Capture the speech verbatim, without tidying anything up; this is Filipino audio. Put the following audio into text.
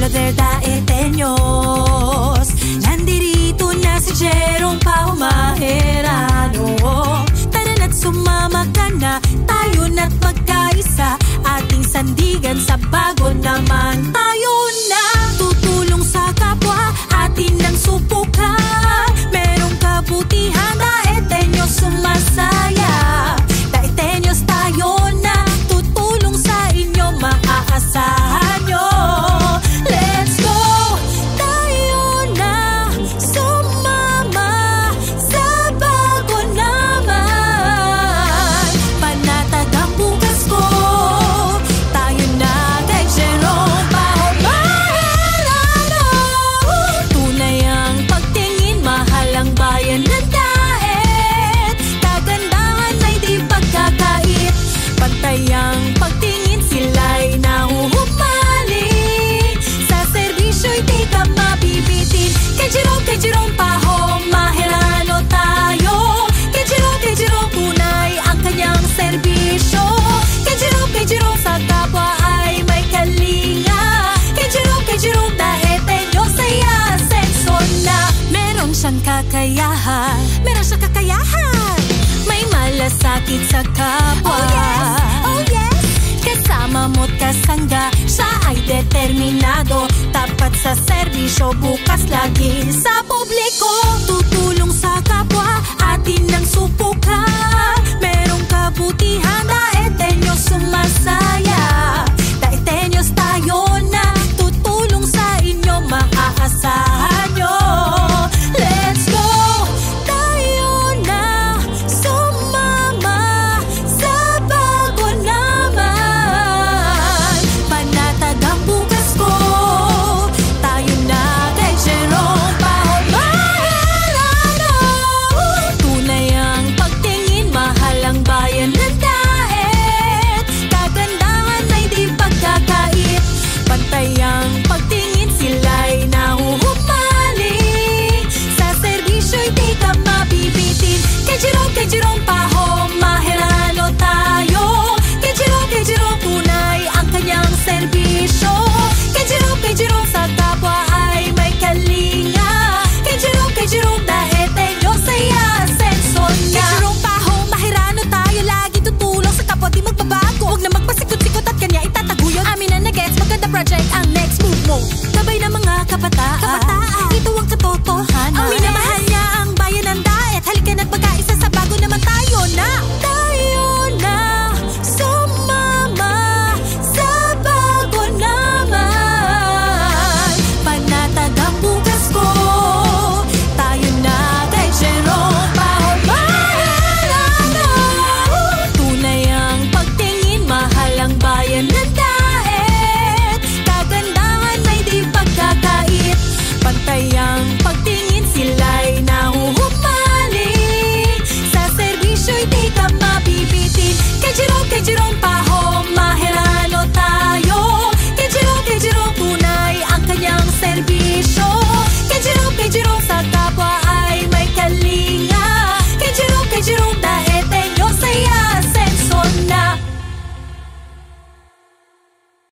Hello there, daetenyos. Nandirito na si Jerome Pahumaherano. Tara na't sumama ka na, tayo na't magkaisa. Ating sandigan sa bago naman tayo na. Tutulong sa kapwa, atin ang subukan. Merong kabutihan, daetenyos sumasaya. Daetenyos tayo na, tutulong sa inyo, maaasahan nyo. Let's go! Tayo na, sumama sa bago naman. Panatag ang bukas ko, tayo na kay Jerome Pahumaherano. Tunay ang pagtingin, mahal ang bayan ng daet. Kagandahan ay di pagkakait, pantay ang pagtingin, sila'y nahuhumaling. Sa serbisyo'y di ka mabibitin. Kay Jerome, kay Jerome Pahumaherano tayo. Kay Jerome, kay Jerome, tunay ang kanyang serbisyo. Kay Jerome, kay Jerome, sa kapwa ay may kalinga. Kay Jerome, kay Jerome, daetenyos ay asenso na. Meron siyang kakayahan, meron siyang kakayahan. May malasakit sa kapwa. Oh yes, oh yes. Kasama mo't kasangga, siya ay determinado. Tapat sa serbisyo, bukas lagi sa publiko. Tutulong sa kapwa,